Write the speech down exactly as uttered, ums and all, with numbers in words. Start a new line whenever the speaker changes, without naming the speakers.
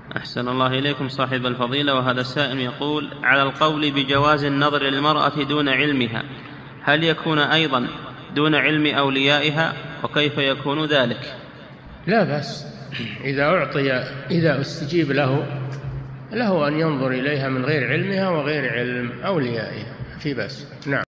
أحسن الله إليكم صاحب الفضيلة. وهذا السائل يقول: على القول بجواز النظر للمرأة دون علمها، هل يكون أيضا دون علم أوليائها؟ وكيف يكون ذلك؟
لا بأس، إذا أعطي إذا استجيب له له أن ينظر إليها من غير علمها وغير علم أوليائها، في بأس. نعم.